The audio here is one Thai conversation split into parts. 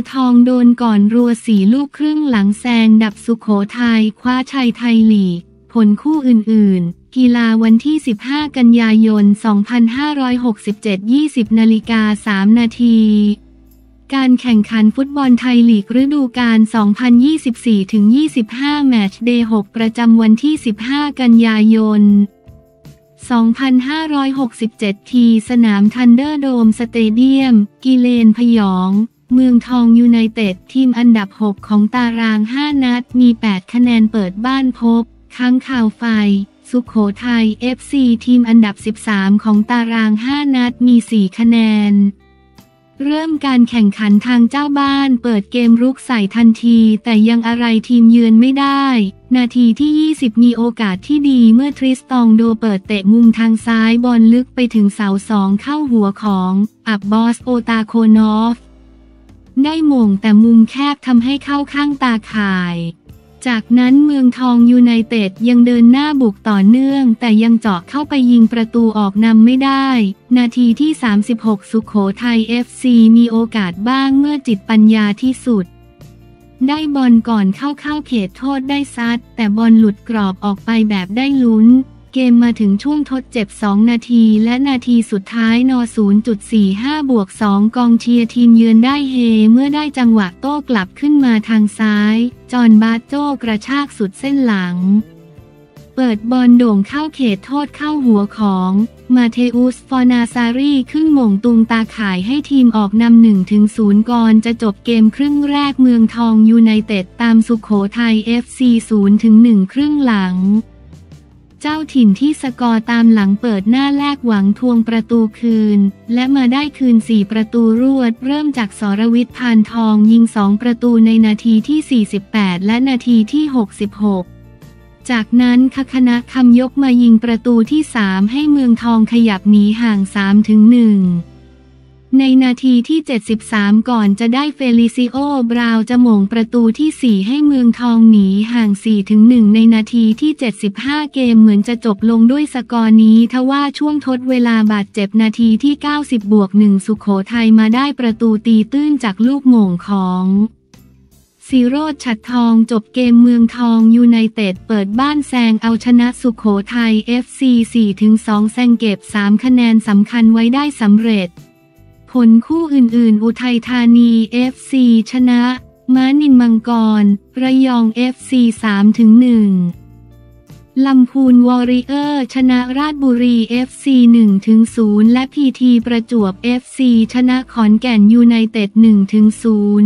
ทองโดนก่อนรัว4 ลูกครึ่งหลังแซงดับสุโขทัยคว้าชัยไทยลีกผลคู่อื่นๆกีฬาวันที่15 กันยายน 2567 20:03 นาทีการแข่งขันฟุตบอลไทยลีกฤดูกาล 2024-25 แมตช์เดย์ 6 ประจำวันที่ 15 กันยายน 2567 ที่สนามทันเดอร์โดมสเตเดียมกิเลนพยองเมืองทองยูไนเต็ดทีมอันดับ 6 ของตาราง 5 นัดมี 8 คะแนนเปิดบ้านพบค้างคาวไฟสุโขทัย FC ทีมอันดับ 13 ของตาราง 5 นัดมี 4 คะแนนเริ่มการแข่งขันทางเจ้าบ้านเปิดเกมรุกใส่ทันทีแต่ยังอะไรทีมเยือนไม่ได้นาทีที่ 20 มีโอกาสที่ดีเมื่อทริสตองโดเปิดเตะมุมทางซ้ายบอลลึกไปถึงเสา2เข้าหัวของอับบอสโอตาโคนอฟได้หม่งแต่มุมแคบทำให้เข้าข้างตาข่ายจากนั้นเมืองทองยูไนเต็ดยังเดินหน้าบุกต่อเนื่องแต่ยังเจาะเข้าไปยิงประตูออกนำไม่ได้นาทีที่ 36 สุโขทัย FC มีโอกาสบ้างเมื่อจิตปัญญาที่สุดได้บอลก่อนเข้าเขตโทษได้ซัดแต่บอลหลุดกรอบออกไปแบบได้ลุ้นเกมมาถึงช่วงทดเจ็บ2 นาทีและนาทีสุดท้ายน0.45+2 กองเชียร์ทีมเยือนได้เฮเมื่อได้จังหวะโต้กลับขึ้นมาทางซ้ายจอห์นบาโจ้กระชากสุดเส้นหลังเปิดบอลโด่งเข้าเขตโทษเข้าหัวของมาเทอุสฟอนาซารีขึ้นหม่งตุงตาข่ายให้ทีมออกนำ 1-0 ก่อนจะจบเกมครึ่งแรกเมืองทองยูไนเต็ดตามสุโขทัย FC 0-1 ครึ่งหลังเจ้าถิ่นที่สกอร์ตามหลังเปิดหน้าแลกหวังทวงประตูคืนและมาได้คืน4 ประตูรวดเริ่มจากสรวิทย์พานทองยิง2 ประตูในนาทีที่ 48 และนาทีที่ 66จากนั้นคณะคำยกมายิงประตูที่ 3ให้เมืองทองขยับหนีห่าง 3-1ในนาทีที่ 73 ก่อนจะได้เฟลิซิโอบราวจะหม่งประตูที่ 4ให้เมืองทองหนีห่าง 4-1ในนาทีที่ 75เกมเหมือนจะจบลงด้วยสกอร์นี้ทว่าช่วงทดเวลาบาดเจ็บนาทีที่ 90+1 สุโขทัยมาได้ประตูตีตื้นจากลูกหม่งของศิโรจน์ฉัตรทองจบเกมเมืองทองยูไนเต็ดเปิดบ้านแซงเอาชนะสุโขทัย FC 4-2 แซงเก็บ 3 คะแนนสำคัญไว้ได้สำเร็จผลคู่อื่นๆอุทัยธานี FC ชนะม้านินมังกรระยอง FC 3-1 ลำพูนวอริเออร์ชนะราชบุรี FC 1-0 และพีทีประจวบ FC ชนะขอนแก่นยูไนเต็ด 1-0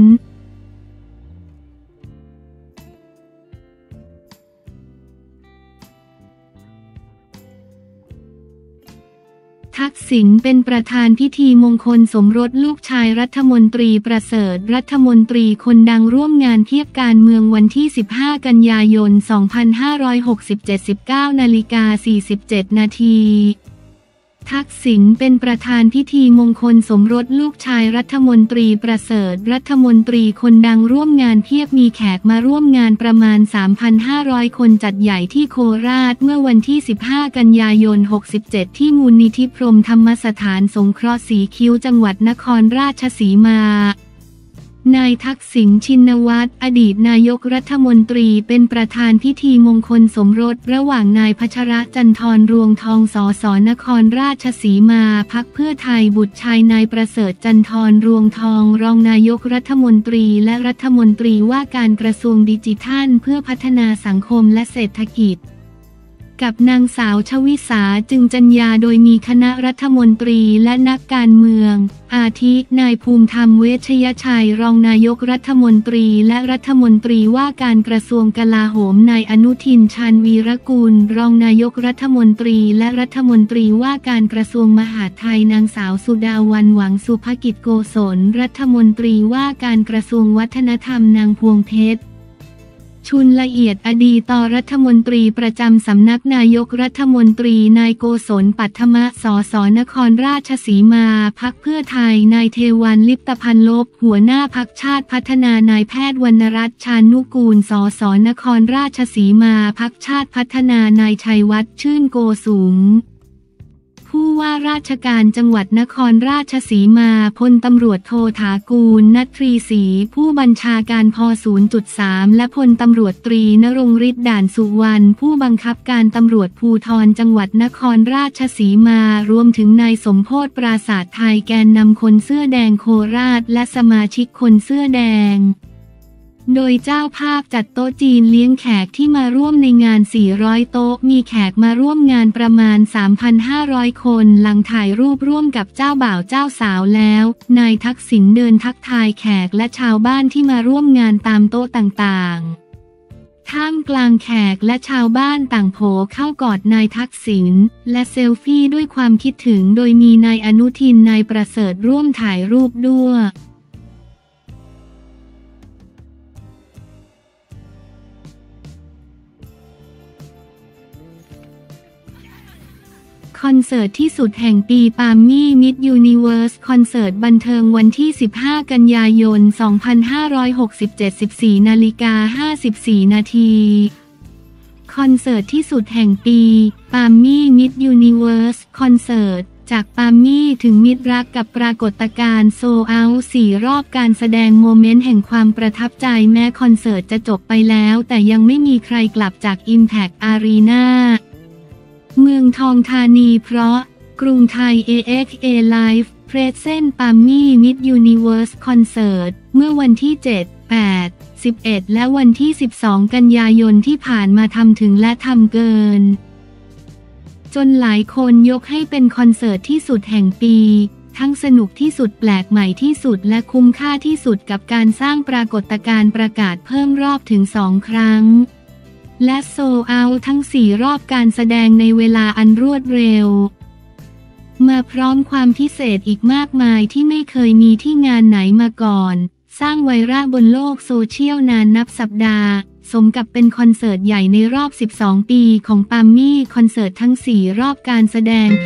ทักษิณเป็นประธานพิธีมงคลสมรสลูกชายรัฐมนตรีประเสริฐรัฐมนตรีคนดังร่วมงานเทียบการเมืองวันที่ 15 กันยายน 2567 19:47 นาทีทักษิณเป็นประธานพิธีมงคลสมรสลูกชายรัฐมนตรีประเสริฐรัฐมนตรีคนดังร่วมงานเพียบมีแขกมาร่วมงานประมาณ 3,500 คนจัดใหญ่ที่โคราชเมื่อวันที่ 15 กันยายน 67 ที่มูลนิธิพรหมธรรมสถานสงเคราะห์สีคิ้วจังหวัดนครราชสีมานายทักษิณชินวัตรอดีตนายกรัฐมนตรีเป็นประธานพิธีมงคลสมรสระหว่างนายพัชรจันทรรวงทองสสนครราชสีมาพรรคเพื่อไทยบุตรชายนายประเสริฐจันทรรวงทองรองนายกรัฐมนตรีและรัฐมนตรีว่าการกระทรวงดิจิทัลเพื่อพัฒนาสังคมและเศรษฐกิจกับนางสาวชวิสาจึงจัญญาโดยมีคณะรัฐมนตรีและนักการเมืองอาทินายภูมิธรรมเวชยชัยรองนายกรัฐมนตรีและรัฐมนตรีว่าการกระทรวงกลาโหมนายอนุทินชาญวีรกุลรองนายกรัฐมนตรีและรัฐมนตรีว่าการกระทรวงมหาดไทยนางสาวสุดาวันหวังสุภกิจโกศลรัฐมนตรีว่าการกระทรวงวัฒนธรรมนางพวงเพชรชุนละเอียดอดีตรัฐมนตรีประจำสำนักนายกรัฐมนตรีนายโกศลปัทมะสสนครราชสีมาพรรคเพื่อไทยนายเทวันลิปตพันลบหัวหน้าพรรคชาติพัฒนานายแพทย์วรรณรัตน์ชานุกูลสสนครราชสีมาพรรคชาติพัฒนานายชัยวัฒน์ชื่นโกสุมผู้ว่าราชการจังหวัดนครราชสีมาพลตำรวจโทถากูลณัฐรีศรีผู้บัญชาการพ.0.3 และพลตำรวจตรีณรงค์ฤทธิ์ด่านสุวรรณผู้บังคับการตำรวจภูธรจังหวัดนครราชสีมารวมถึงนายสมโพธิ์ปราศาสตร์ไทยแกนนำคนเสื้อแดงโคราชและสมาชิกคนเสื้อแดงโดยเจ้าภาพจัดโต๊ะจีนเลี้ยงแขกที่มาร่วมในงาน400โต๊ะมีแขกมาร่วมงานประมาณ 3,500 คนหลังถ่ายรูปร่วมกับเจ้าบ่าวเจ้าสาวแล้วนายทักษิณเดินทักทายแขกและชาวบ้านที่มาร่วมงานตามโต๊ะต่างๆท่ามกลางแขกและชาวบ้านต่างโผเข้ากอดนายทักษิณและเซลฟี่ด้วยความคิดถึงโดยมีนายอนุทินนายประเสริฐร่วมถ่ายรูปด้วยคอนเสิร์ตที่สุดแห่งปีปาล์มมี่มิดยูนิเวิร์สคอนเสิร์ตบันเทิงวันที่15กันยายน2567 14:54 นาทีคอนเสิร์ตที่สุดแห่งปีปาล์มมี่มิดยูนิเวิร์สคอนเสิร์ตจากปาล์มมี่ถึงมิตรรักกับปรากฏการณ์โซลเอาท์4 รอบการแสดงโมเมนต์แห่งความประทับใจแม้คอนเสิร์ตจะจบไปแล้วแต่ยังไม่มีใครกลับจาก Impact Arenaเมืองทองธานีเพราะกรุงไทย AXA Live Present Pammy Mid Universe Concert เมื่อวันที่ 7, 8, 11 และวันที่ 12 กันยายนที่ผ่านมาทำถึงและทำเกินจนหลายคนยกให้เป็นคอนเสิร์ตที่สุดแห่งปีทั้งสนุกที่สุดแปลกใหม่ที่สุดและคุ้มค่าที่สุดกับการสร้างปรากฏการณ์ประกาศเพิ่มรอบถึง2 ครั้งและโซลเอาท์ทั้ง4 รอบการแสดงในเวลาอันรวดเร็วมาพร้อมความพิเศษอีกมากมายที่ไม่เคยมีที่งานไหนมาก่อนสร้างไวรัลบนโลกโซเชียลนานนับสัปดาห์สมกับเป็นคอนเสิร์ตใหญ่ในรอบ12 ปีของปาล์มมี่คอนเสิร์ตทั้ง4 รอบการแสดง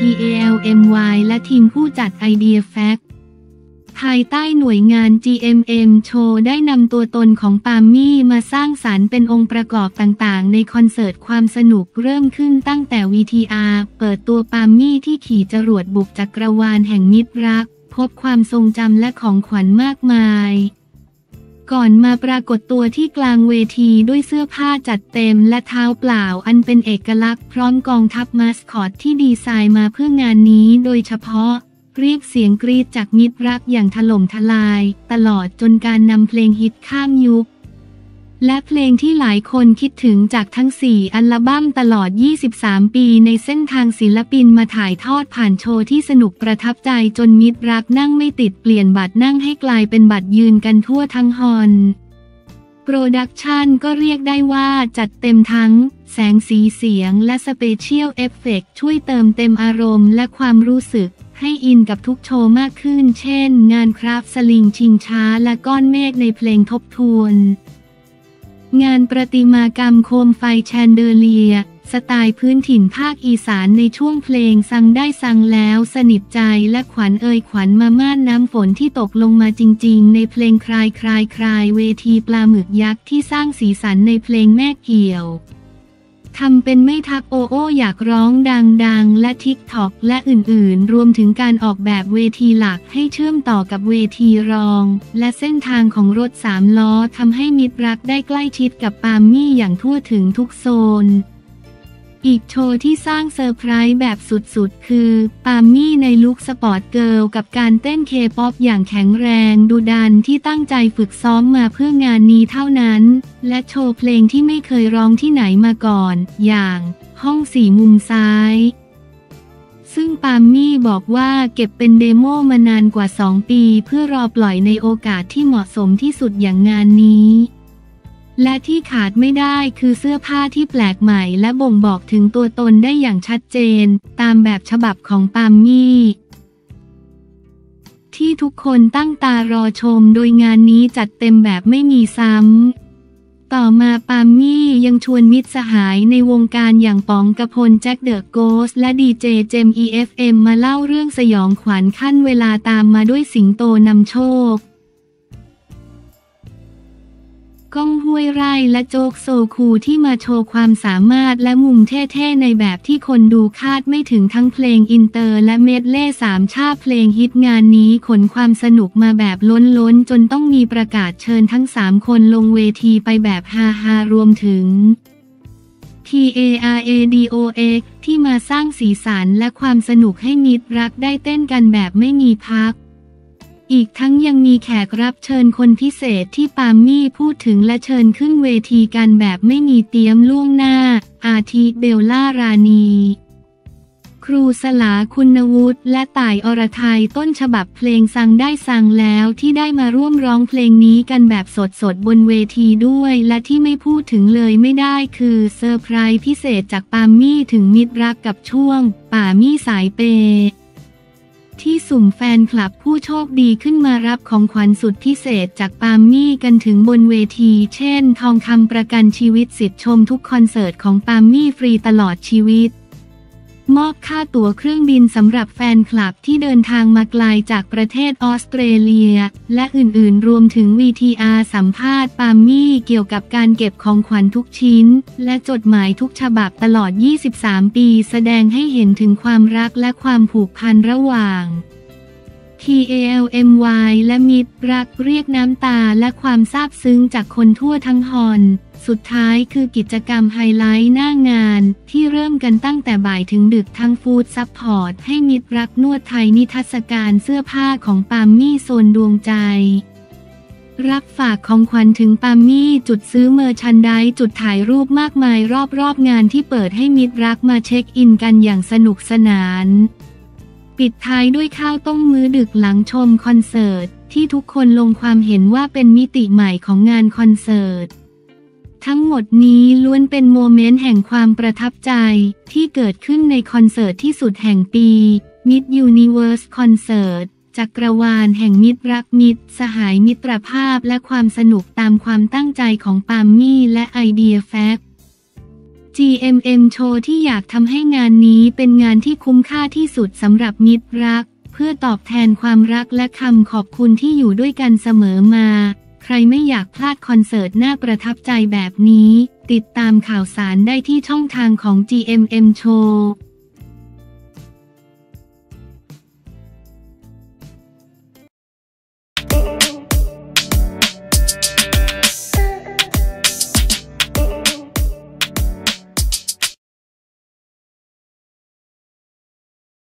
PALMY และทีมผู้จัด Idea Factภายใต้หน่วยงาน GMM Show ได้นำตัวตนของปาล์มมี่มาสร้างสรรค์เป็นองค์ประกอบต่างๆในคอนเสิร์ตความสนุกเริ่มขึ้นตั้งแต่ VTR เปิดตัวปาล์มมี่ที่ขี่จรวดบุกจักรวาลแห่งมิตรรักพบความทรงจำและของขวัญมากมายก่อนมาปรากฏตัวที่กลางเวทีด้วยเสื้อผ้าจัดเต็มและเท้าเปล่าอันเป็นเอกลักษณ์พร้อมกองทัพมาสคอตที่ดีไซน์มาเพื่องานนี้โดยเฉพาะเรียกเสียงกรี๊ดจากมิตรรักอย่างถล่มทลายตลอดจนการนำเพลงฮิตข้ามยุคและเพลงที่หลายคนคิดถึงจากทั้ง4 อัลบั้มตลอด23 ปีในเส้นทางศิลปินมาถ่ายทอดผ่านโชว์ที่สนุกประทับใจจนมิตรรักนั่งไม่ติดเปลี่ยนบัตรนั่งให้กลายเป็นบัตรยืนกันทั่วทั้งฮอลล์โปรดักชันก็เรียกได้ว่าจัดเต็มทั้งแสงสีเสียงและสเปเชียลเอฟเฟกต์ช่วยเติมเต็มอารมณ์และความรู้สึกให้อินกับทุกโชว์มากขึ้นเช่นงานคราฟสลิงชิงช้าและก้อนเมฆในเพลงทบทวนงานประติมากรรมโคมไฟแชนเดอเลียสไตล์พื้นถิ่นภาคอีสานในช่วงเพลงสั่งได้สั่งแล้วสนิทใจและขวัญขวัญมาม่านน้ำฝนที่ตกลงมาจริงๆในเพลงคลายเวทีปลาหมึกยักษ์ที่สร้างสีสันในเพลงแม่เกี่ยวทำเป็นไม่ทักโอโออยากร้องดังและทิกท็อกและอื่นๆรวมถึงการออกแบบเวทีหลักให้เชื่อมต่อกับเวทีรองและเส้นทางของรถ3 ล้อทำให้มิตรรักได้ใกล้ชิดกับปาล์มมี่อย่างทั่วถึงทุกโซนอีกโชว์ที่สร้างเซอร์ไพรส์แบบสุดๆคือปาล์มมี่ในลุคสปอร์ตเกิร์ลกับการเต้นเคป๊อปอย่างแข็งแรงดุดันที่ตั้งใจฝึกซ้อมมาเพื่องานนี้เท่านั้นและโชว์เพลงที่ไม่เคยร้องที่ไหนมาก่อนอย่างห้อง4 มุมซ้ายซึ่งปาล์มมี่บอกว่าเก็บเป็นเดโมมานานกว่า2 ปีเพื่อรอปล่อยในโอกาสที่เหมาะสมที่สุดอย่างงานนี้และที่ขาดไม่ได้คือเสื้อผ้าที่แปลกใหม่และบ่งบอกถึงตัวตนได้อย่างชัดเจนตามแบบฉบับของปาล์มมี่ที่ทุกคนตั้งตารอชมโดยงานนี้จัดเต็มแบบไม่มีซ้ำต่อมาปาล์มมี่ยังชวนมิตรสหายในวงการอย่างป๋องกพลแจ็คเดอะโกสและดีเจเจม EFM มาเล่าเรื่องสยองขวัญขั้นเวลาตามมาด้วยสิงโตนำโชคก้องห้วยไร่และโจ๊กโซคูที่มาโชว์ความสามารถและมุมเท่ๆในแบบที่คนดูคาดไม่ถึงทั้งเพลงอินเตอร์และเมดเล่สามชาติเพลงฮิตงานนี้ขนความสนุกมาแบบล้นๆจนต้องมีประกาศเชิญทั้ง3คนลงเวทีไปแบบฮาๆรวมถึง TARADOX ที่มาสร้างสีสันและความสนุกให้มิตรรักได้เต้นกันแบบไม่มีพักอีกทั้งยังมีแขกรับเชิญคนพิเศษที่ปามี่พูดถึงและเชิญขึ้นเวทีกันแบบไม่มีเตรียมล่วงหน้าอาทิเบลล่ารานีครูสลาคุณวุฒิและต่ายอรทัยต้นฉบับเพลงสั่งได้สั่งแล้วที่ได้มาร่วมร้องเพลงนี้กันแบบสดๆบนเวทีด้วยและที่ไม่พูดถึงเลยไม่ได้คือเซอร์ไพรส์พิเศษจากปามี่ถึงมิตรรักกับช่วงป่ามี่สายเปย์ที่สุ่มแฟนคลับผู้โชคดีขึ้นมารับของขวัญสุดพิเศษจากปามี่กันถึงบนเวทีเช่นทองคำประกันชีวิตสิทธิ์ชมทุกคอนเสิร์ตของปามี่ฟรีตลอดชีวิตมอบค่าตั๋วเครื่องบินสำหรับแฟนคลับที่เดินทางมาไกลจากประเทศออสเตรเลียและอื่นๆรวมถึง VTR สัมภาษณ์ปามี่เกี่ยวกับการเก็บของขวัญทุกชิ้นและจดหมายทุกฉบับตลอด 23 ปีแสดงให้เห็นถึงความรักและความผูกพันระหว่าง TALMY และมิตรรักเรียกน้ำตาและความซาบซึ้งจากคนทั่วทั้งฮอนสุดท้ายคือกิจกรรมไฮไลท์หน้างานที่เริ่มกันตั้งแต่บ่ายถึงดึกทั้งฟู้ดซัพพอร์ตให้มิตรรักนวดไทยนิทรรศการเสื้อผ้าของปามี่โซนดวงใจรับฝากของขวัญถึงปามี่จุดซื้อเมอร์ชันไดส์จุดถ่ายรูปมากมายรอบๆงานที่เปิดให้มิตรรักมาเช็คอินกันอย่างสนุกสนานปิดท้ายด้วยข้าวต้มมื้อดึกหลังชมคอนเสิร์ตที่ทุกคนลงความเห็นว่าเป็นมิติใหม่ของงานคอนเสิร์ตทั้งหมดนี้ล้วนเป็นโมเมนต์แห่งความประทับใจที่เกิดขึ้นในคอนเสิร์ตที่สุดแห่งปี Miss Universe Concert จักรวาลแห่งมิตรรักมิตรสหายมิตรภาพและความสนุกตามความตั้งใจของปามี่และไอเดียแฟคGMM โชว์ที่อยากทำให้งานนี้เป็นงานที่คุ้มค่าที่สุดสำหรับมิตรรักเพื่อตอบแทนความรักและคำขอบคุณที่อยู่ด้วยกันเสมอมาใครไม่อยากพลาดคอนเสิร์ตน่าประทับใจแบบนี้ติดตามข่าวสารได้ที่ช่องทางของ GMM โชว์